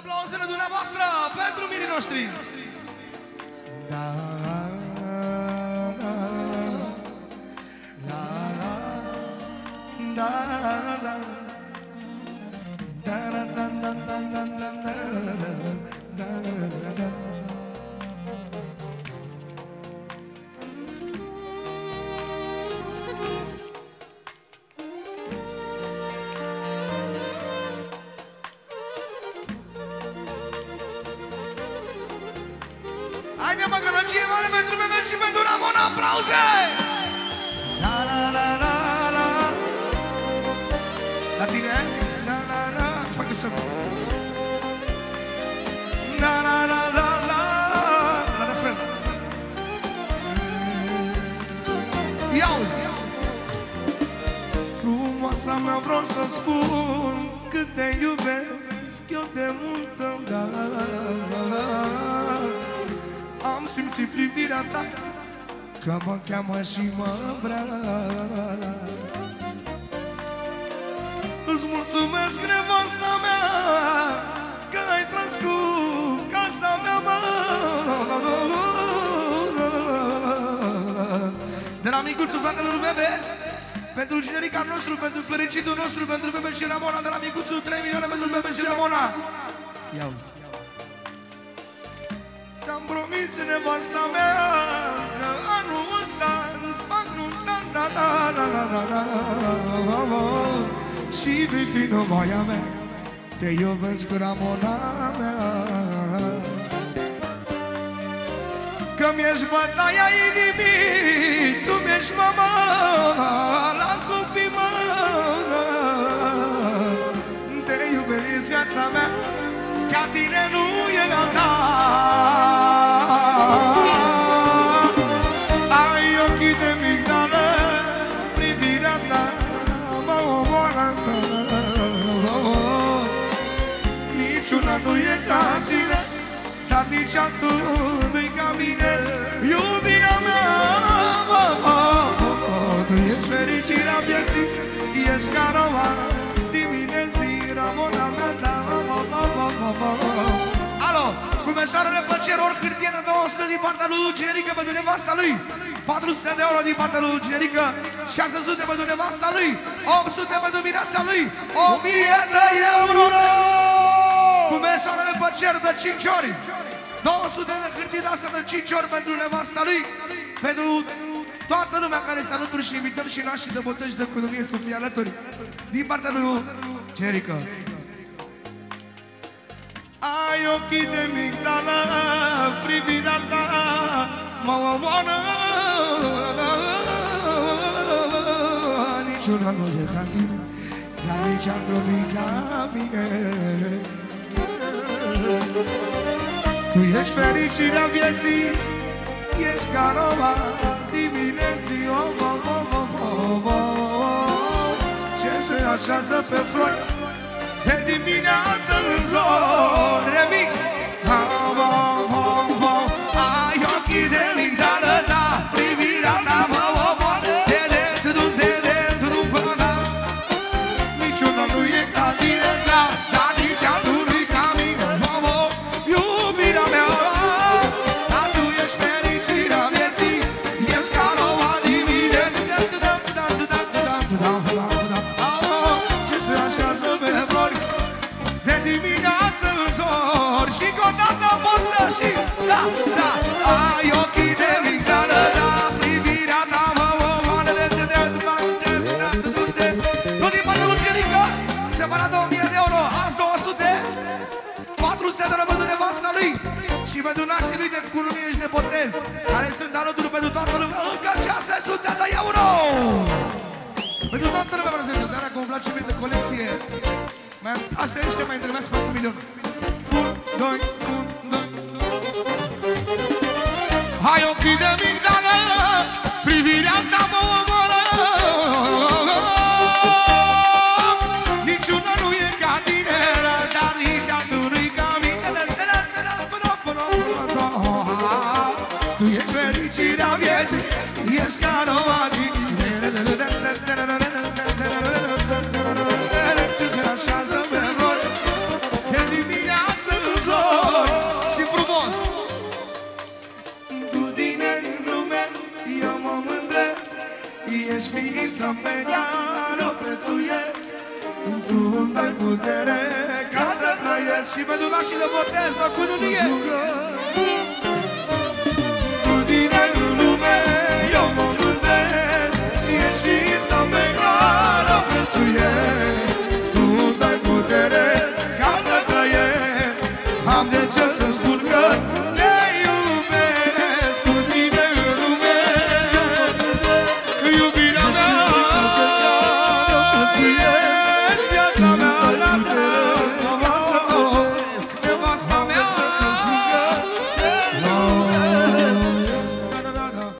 Aplauzele dumneavoastră pentru mirii noștri. Da, la, la, da, la, da, la, da, da, da, da, da, da, da, da. Haide mă, gălăgie mare pentru Mehmet și pentru Ramon, aplauze! La la la la la. La tine? La la la. Îți fac să... La la la la la. La fel. Ia-uzi! Frumoasa mea, vreau să spun cât te iubesc eu de multă, am simțit privirea ta că mă cheamă și mă vrea. Îți mulțumesc, nevasta mea, că ai tras cu casa mea, mă. De la micuțul fratele lui Bebe, pentru generica nostru, pentru fericitul nostru, pentru Bebe și Ramona. De la micuțul 3 milioane pentru Bebe și Ramona. Ia-uzi! Ți-am promis, nevasta mea, că anul ăsta îți fac nunta, și vei fi numai a mea. Te iubesc, Ramona mea, că mi-ești bătaia inimii, tu mi-ești mama la copii, mă. Te iubesc, viața mea, ca tine nu e alta. Ai ochii de migdală, privirea ta mă omoară. Niciuna nu e ca tine, dar nici altul nu-i ca mine. Iubirea mea, tu ești fericirea vieții, ești ca roa dimineții, Ramona mea, da, alo, cu mesoarele pe cer, ori hârtie de 200 din partea lui Generică pentru nevasta lui, 400 de euro din partea lui Generică, 600 pentru nevasta lui, 800 pentru mireasa lui, 1000 de euro! Cu mesoarele pe cer de 5 ori, 200 de hârtii de asta de 5 ori pentru nevasta lui, pentru toată lumea care este alături și invităm și nașii de botăși de economie să fie alături din partea lui Generică. Ai ochii de migdală, privirea ta mă omoară. Niciuna nu e ca tine, dar nici altul nu-i ca mine. Tu ești fericirea vieții, ești ca roba dimineții, ce se așează pe flori de dimineață în zon. Remix! Ai ochii de migdală, da, privirea ta mă omoară. Niciuna nu e ca tine, da, dar nici altul nu-i ca mine. Iubirea mea, dar tu ești fericirea vieții, ești ca roba dimineții, ce se așează pe flori de dimineață în zor. Și cu o dată forță și da, da. Ai ochii de migdală, da, privirea ta mă omoară. Tot din partea lui Generică, separat de 1000 de euro, azi 200, 400 de euro pentru nevasta lui și pentru nașii lui de cununie și de botez, care sunt alături pentru toată lumea, încă 600 de euro! Pentru toată lumea prezentă, dar acum îmi place mie de colecție. Asta e ăștia mai întrebați pe 1 milion. 1, 2, 1, 2. Hai ochii de migdală, privirea ta mă omoară. Niciuna nu e ca tine, dar nici altul nu-i ca mine. Tu ești fericirea vieții, ești ca roba din tine. Ce se așează pe flori de dimineață viața pe care o prețuiesc. Tu îmi dai putere ca să trăiesc. Și pentru nașii de botez, la cununie